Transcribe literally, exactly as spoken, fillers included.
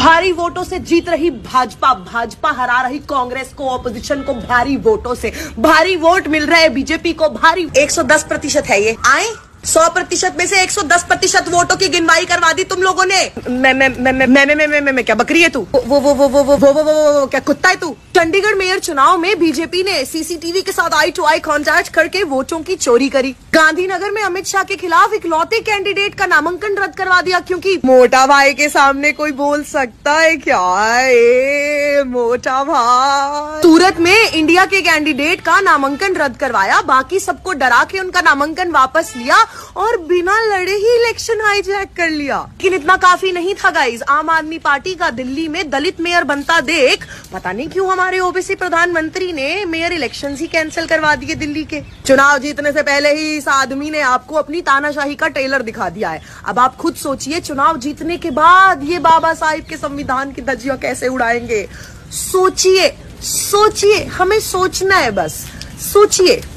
भारी वोटों से जीत रही भाजपा, भाजपा हरा रही कांग्रेस को, ऑपोजिशन को भारी वोटों से। भारी वोट मिल रहे हैं बीजेपी को, भारी एक सौ दस प्रतिशत है ये। आए सौ प्रतिशत में से एक सौ दस प्रतिशत वोटों की गिनवाई करवा दी तुम लोगों ने। मैं मैं मैं मैं मैं मैं मैं मैं क्या बकरी है तू? वो वो वो वो वो वो वो वो क्या कुत्ता है तू? चंडीगढ़ मेयर चुनाव में बीजेपी ने सीसीटीवी के साथ आई टू आई कॉन्टैक्ट करके वोटों की चोरी करी। गांधीनगर में अमित शाह के खिलाफ इकलौते कैंडिडेट का नामांकन रद्द करवा दिया, क्योंकि मोटा भाई के सामने कोई बोल सकता है क्या? ए, मोटा भाई। सूरत में इंडिया के कैंडिडेट का नामांकन रद्द करवाया, बाकी सबको डरा के उनका नामांकन वापस लिया और बिना लड़े ही इलेक्शन हाईजैक कर लिया। लेकिन इतना काफी नहीं था गाइस। आम आदमी पार्टी का दिल्ली में दलित मेयर बनता देख पता नहीं क्यों हमारे ओबीसी प्रधानमंत्री ने मेयर इलेक्शंस ही कैंसिल करवा दिए दिल्ली के। चुनाव जीतने से पहले ही इस आदमी ने आपको अपनी तानाशाही का ट्रेलर दिखा दिया है। अब आप खुद सोचिए, चुनाव जीतने के बाद ये बाबा साहिब के संविधान की धज्जियां कैसे उड़ाएंगे। सोचिए सोचिए, हमें सोचना है, बस सोचिए।